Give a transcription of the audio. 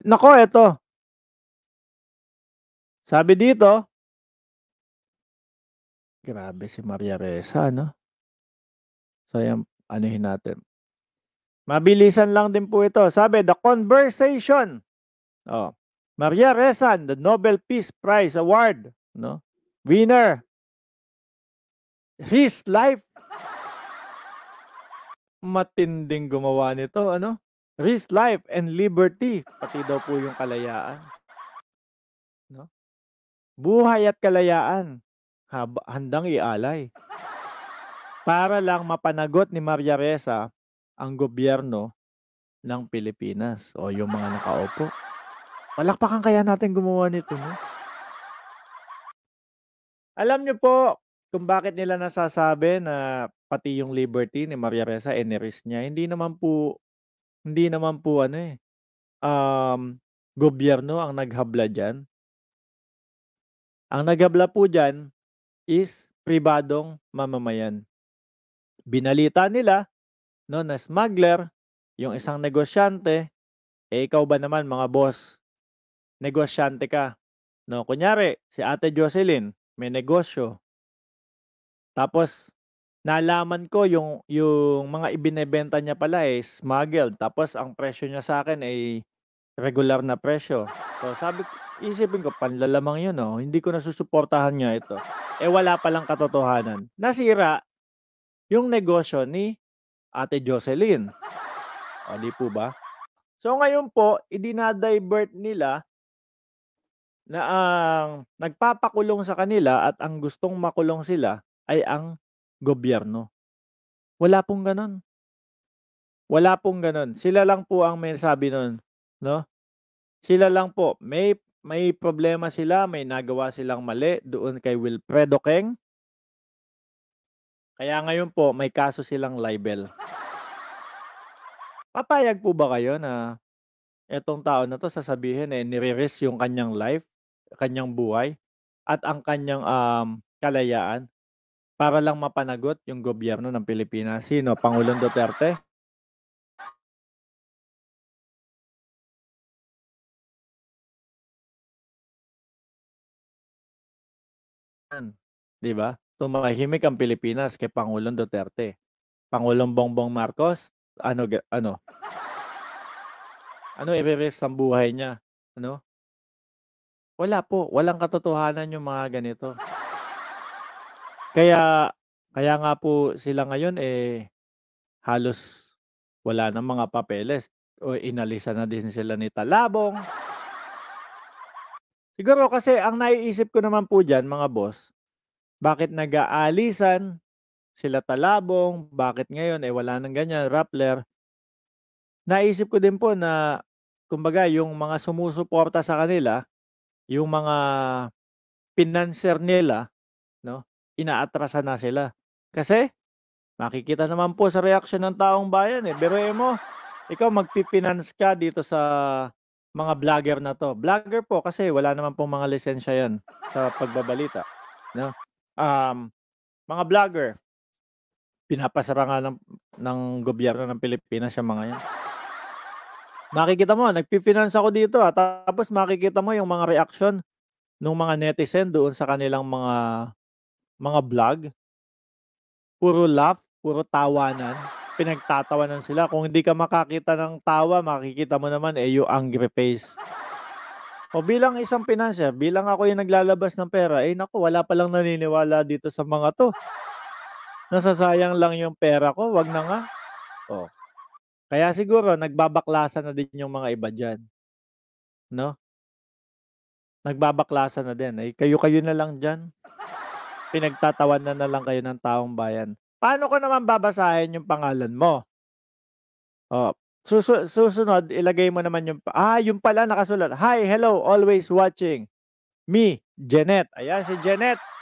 Naku, eto, sabi dito, grabe si Maria Ressa 'no? So ayan, anuhin natin. Mabilisan lang din po ito. Sabi, The Conversation. Oh, Maria Ressa, the Nobel Peace Prize Award, no? Winner, his life. Matinding gumawa nito, ano? His life and liberty, pati daw po yung kalayaan, no? Buhay at kalayaan, handang ialay. Para lang mapanagot ni Maria Ressa ang gobyerno ng Pilipinas o yung mga nakaupo. Palakpakan kaya natin gumawa nito, no? Alam niyo po kung bakit nila nasasabi na pati yung liberty ni Maria Ressa ini-risk niya, hindi naman po ano, gobyerno ang naghabla diyan. Ang naghabla po diyan is pribadong mamamayan. Binalita nila 'no na smuggler yung isang negosyante, ikaw ba naman mga boss, negosyante ka 'no. Kunyari si Ate Jocelyn may negosyo, tapos nalaman ko yung mga ibinebenta niya pala, smuggled, tapos ang presyo niya sa akin ay regular na presyo. So sabi ko, iisipin ko panlalamang yun, hindi ko nasusuportahan nga ito. Wala palang katotohanan. Nasira yung negosyo ni Ate Jocelyn, o 'di po ba? So ngayon po idina-divert nila na ang nagpapakulong sa kanila at ang gustong makulong sila ay ang gobyerno. Wala pong gano'n. Wala pong gano'n. Sila lang po ang may sabi nun, 'no? Sila lang po. May problema sila, may nagawa silang mali doon kay Wilfredo Keng, kaya ngayon po may kaso silang libel. Papayag po ba kayo na etong tao na 'to sasabihin, nire-risk yung kanyang life, kanyang buhay at ang kanyang, kalayaan para lang mapanagot yung gobyerno ng Pilipinas? Sino, Pangulong Duterte? 'Di ba? Tumahimik ang Pilipinas kay Pangulong Duterte. Pangulong Bongbong Marcos, ano ire-risk ang buhay niya, ano? Wala po, walang katotohanan yung mga ganito. Kaya kaya nga po sila ngayon, halos wala ng mga papeles o inalisan na din sila ni Talabong. Siguro kasi ang naiisip ko naman po diyan mga boss, bakit nag-aalisan sila Talabong, bakit ngayon, wala ng ganyan, Rappler. Naisip ko din po na kumbaga yung mga sumusuporta sa kanila, yung mga pinanser nila 'no, inaatrasan na sila. Kasi makikita naman po sa reaksyon ng taong bayan, biruin mo, ikaw magpi-finance ka dito sa mga vlogger na 'to. Vlogger po kasi wala naman pong mga lisensya 'yan sa pagbabalita 'no. Um, Mga vlogger, pinapasara nga ng gobyerno ng Pilipinas yang mga 'yan. Makikita mo nagfi-finance ako dito, tapos makikita mo yung mga reaksyon nung mga netizen doon sa kanilang mga vlog, puro laugh, puro tawanan, pinagtatawanan sila. Kung hindi ka makakita ng tawa, makikita mo naman, yung angry face. O bilang isang financier, bilang ako yung naglalabas ng pera, naku, wala palang naniniwala dito sa mga 'to. Nasasayang lang yung pera ko, 'wag na nga. Oh, kaya siguro nagbabaklasan na din yung mga iba diyan, 'no? Nagbabaklasan na din, kayo-kayo na lang diyan. Pinagtatawanan na lang kayo ng taong bayan. Paano ko naman babasahin yung pangalan mo? Oh, susunod ilagay mo naman yung pala nakasulat, "Hi, hello, always watching. Me, Janet." Ayan si Janet.